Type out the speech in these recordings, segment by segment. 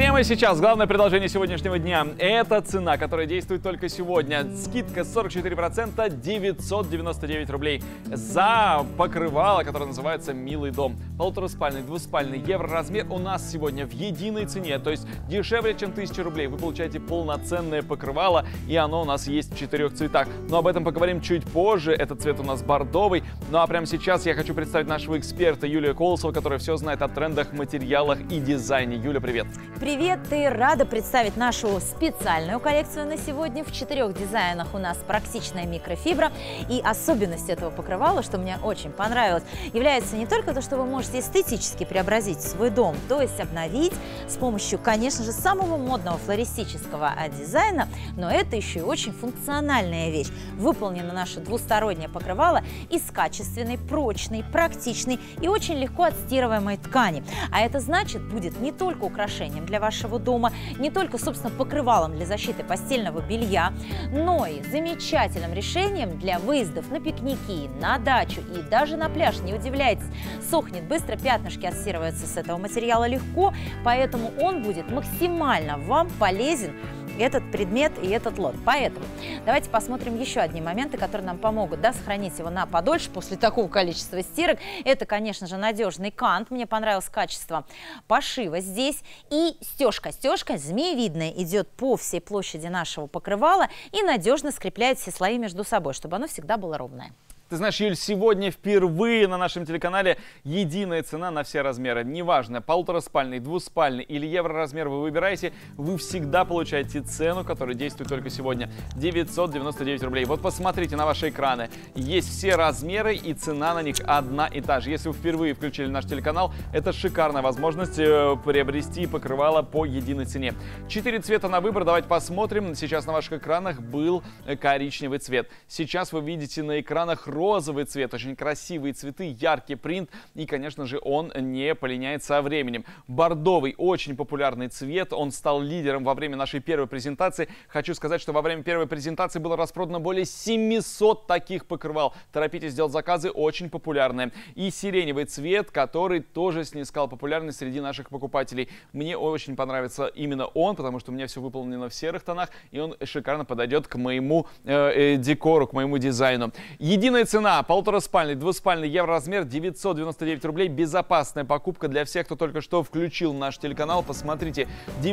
Прямо сейчас главное предложение сегодняшнего дня – это цена, которая действует только сегодня. Скидка 44%, 999 рублей за покрывало, которое называется «Милый дом». Полутораспальный, двуспальный, евроразмер у нас сегодня в единой цене, то есть дешевле, чем 1000 рублей. Вы получаете полноценное покрывало, и оно у нас есть в 4 цветах. Но об этом поговорим чуть позже. Этот цвет у нас бордовый. Ну а прямо сейчас я хочу представить нашего эксперта Юлию Колосову, которая все знает о трендах, материалах и дизайне. Юля, привет! Привет! И рада представить нашу специальную коллекцию на сегодня. В 4 дизайнах у нас практичная микрофибра. И особенность этого покрывала, что мне очень понравилось, является не только то, что вы можете эстетически преобразить свой дом, то есть обновить с помощью, конечно же, самого модного флористического дизайна, но это еще и очень функциональная вещь. Выполнено наше двустороннее покрывало из качественной, прочной, практичной и очень легко отстирываемой ткани. А это значит, будет не только украшением для вашего дома, не только, собственно, покрывалом для защиты постельного белья, но и замечательным решением для выездов на пикники, на дачу и даже на пляж. Не удивляйтесь, сохнет быстро, пятнышки отстирываются с этого материала легко, поэтому он будет максимально вам полезен, этот предмет и этот лот. Поэтому давайте посмотрим еще одни моменты, которые нам помогут, да, сохранить его на подольше после такого количества стирок. Это, конечно же, надежный кант. Мне понравилось качество пошива здесь. И стежка. Стежка змеевидная идет по всей площади нашего покрывала и надежно скрепляет все слои между собой, чтобы оно всегда было ровное. Ты знаешь, Юль, сегодня впервые на нашем телеканале единая цена на все размеры. Неважно, полутораспальный, двуспальный или евроразмер вы выбираете, вы всегда получаете цену, которая действует только сегодня. 999 рублей. Вот посмотрите на ваши экраны. Есть все размеры и цена на них одна и та же. Если вы впервые включили наш телеканал, это шикарная возможность приобрести покрывало по единой цене. 4 цвета на выбор. Давайте посмотрим. Сейчас на ваших экранах был коричневый цвет. Сейчас вы видите на экранах розовый цвет, очень красивые цветы, яркий принт, и, конечно же, он не полиняет со временем. Бордовый, очень популярный цвет, он стал лидером во время нашей первой презентации. Хочу сказать, что во время первой презентации было распродано более 700 таких покрывал. Торопитесь сделать заказы, очень популярные. И сиреневый цвет, который тоже снискал популярность среди наших покупателей. Мне очень понравится именно он, потому что у меня все выполнено в серых тонах, и он шикарно подойдет к моему декору, к моему дизайну. Единая цена: полутораспальный, двуспальный, евроразмер, 999 рублей. Безопасная покупка для всех, кто только что включил наш телеканал. Посмотрите,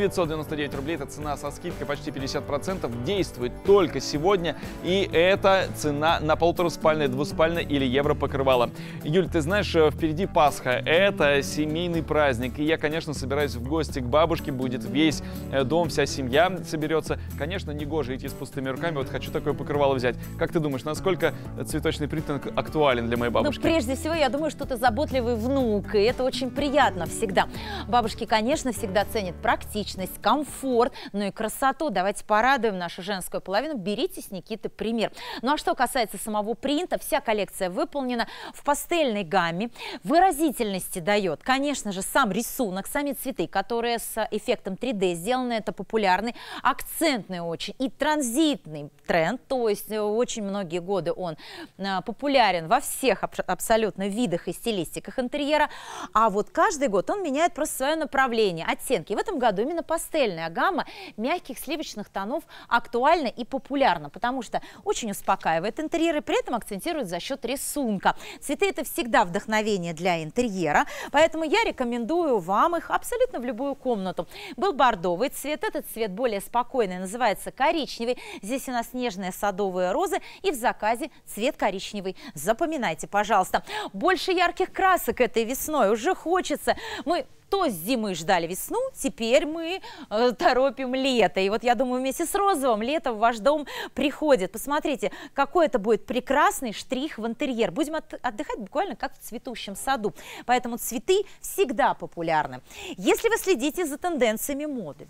999 рублей, это цена со скидкой почти 50%, действует только сегодня. И это цена на полутораспальное, двуспальное или евро покрывало. Юль, ты знаешь, впереди Пасха, это семейный праздник. И я, конечно, собираюсь в гости к бабушке, будет весь дом, вся семья соберется. Конечно, негоже идти с пустыми руками, вот хочу такое покрывало взять. Как ты думаешь, насколько цветочный принт актуален для моей бабушки? Ну, прежде всего, я думаю, что ты заботливый внук, и это очень приятно всегда. Бабушки, конечно, всегда ценят практичность, комфорт, но и красоту. Давайте порадуем нашу женскую половину. Берите с Никиты пример. Ну а что касается самого принта, вся коллекция выполнена в пастельной гамме. Выразительности дает, конечно же, сам рисунок, сами цветы, которые с эффектом 3D сделаны. Это популярный, акцентный очень и транзитный тренд, то есть очень многие годы он популярен во всех абсолютно видах и стилистиках интерьера, а вот каждый год он меняет просто свое направление, оттенки. В этом году именно пастельная гамма мягких сливочных тонов актуальна и популярна, потому что очень успокаивает интерьер и при этом акцентирует за счет рисунка. Цветы — это всегда вдохновение для интерьера, поэтому я рекомендую вам их абсолютно в любую комнату. Был бордовый цвет, этот цвет более спокойный, называется коричневый. Здесь у нас нежные садовые розы и в заказе цвет коричневый. Запоминайте, пожалуйста. Больше ярких красок этой весной уже хочется. Мы то с зимы ждали весну, теперь мы торопим лето. И вот я думаю, вместе с розовым лето в ваш дом приходит. Посмотрите, какой это будет прекрасный штрих в интерьер. Будем отдыхать буквально как в цветущем саду. Поэтому цветы всегда популярны. Если вы следите за тенденциями моды,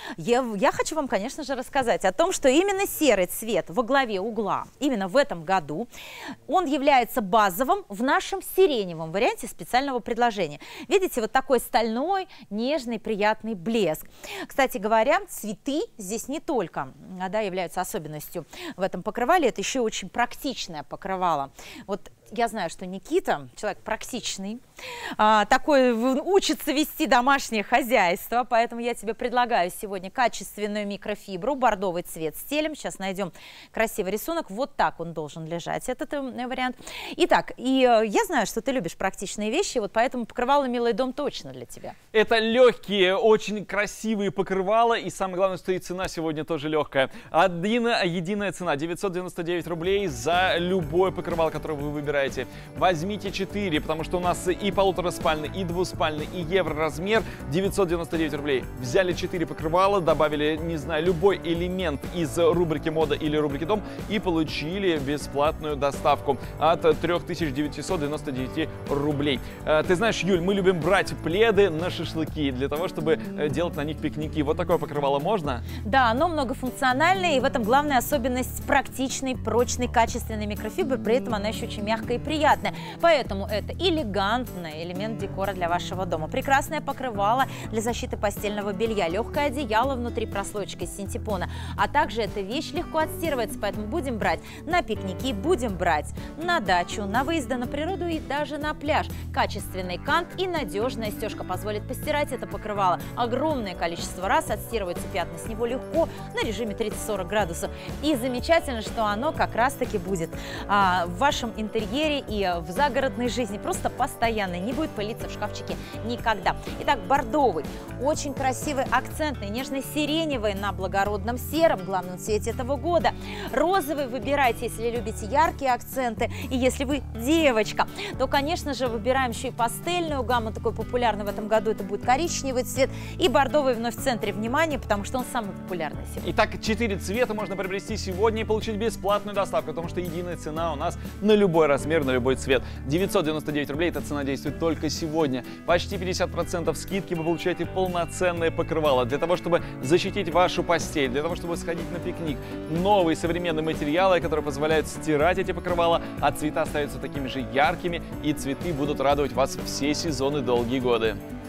я хочу вам, конечно же, рассказать о том, что именно серый цвет во главе угла именно в этом году, он является базовым в нашем сиреневом варианте специального предложения. Видите, вот такой стальной, нежный, приятный блеск. Кстати говоря, цветы здесь не только являются особенностью в этом покрывале, это еще очень практичное покрывало. Вот я знаю, что Никита человек практичный, такой учится вести домашнее хозяйство, поэтому я тебе предлагаю сегодня качественную микрофибру, бордовый цвет стелем. Сейчас найдем красивый рисунок. Вот так он должен лежать, этот вариант. Итак, и я знаю, что ты любишь практичные вещи, вот поэтому покрывало «Милый дом» точно для тебя. Это легкие, очень красивые покрывала, и самое главное, что и цена сегодня тоже легкая. Единая цена 999 рублей за любое покрывало, которое вы выбираете. Возьмите 4, потому что у нас и полутораспальный, и двуспальный, и евроразмер 999 рублей. Взяли 4 покрывала, добавили, не знаю, любой элемент из рубрики «Мода» или рубрики «Дом» и получили бесплатную доставку от 3999 рублей. Ты знаешь, Юль, мы любим брать пледы на шашлыки для того, чтобы делать на них пикники. Вот такое покрывало можно? Да, оно многофункциональное, и в этом главная особенность практичной, прочной, качественной микрофибры. При этом она еще очень мягкая и приятная. Поэтому это элегантный элемент декора для вашего дома. Прекрасное покрывало для защиты постельного белья, легкое одеяло внутри прослоечка из синтепона. А также эта вещь легко отстирывается, поэтому будем брать на пикники, будем брать на дачу, на выезды на природу и даже на пляж. Качественный кант и надежная стежка позволит постирать это покрывало огромное количество раз, отстирываются пятна с него легко на режиме 30-40 градусов. И замечательно, что оно как раз-таки будет в вашем интерьере и в загородной жизни просто постоянно, не будет пылиться в шкафчике никогда. Итак, бордовый, очень красивый, акцентный, нежно-сиреневый на благородном сером, главном цвете этого года. Розовый выбирайте, если любите яркие акценты. И если вы девочка, то, конечно же, выбираем еще и пастельную гамму, такой популярный в этом году, это будет коричневый цвет. И бордовый вновь в центре внимания, потому что он самый популярный сегодня. Итак, 4 цвета можно приобрести сегодня и получить бесплатную доставку, потому что единая цена у нас на любой размер, на любой цвет. 999 рублей, эта цена действует только сегодня. Почти 50% скидки вы получаете полноценное покрывало для того, чтобы защитить вашу постель, для того, чтобы сходить на пикник. Новые современные материалы, которые позволяют стирать эти покрывала, а цвета остаются такими же яркими, и цветы будут радовать вас все сезоны долгие годы.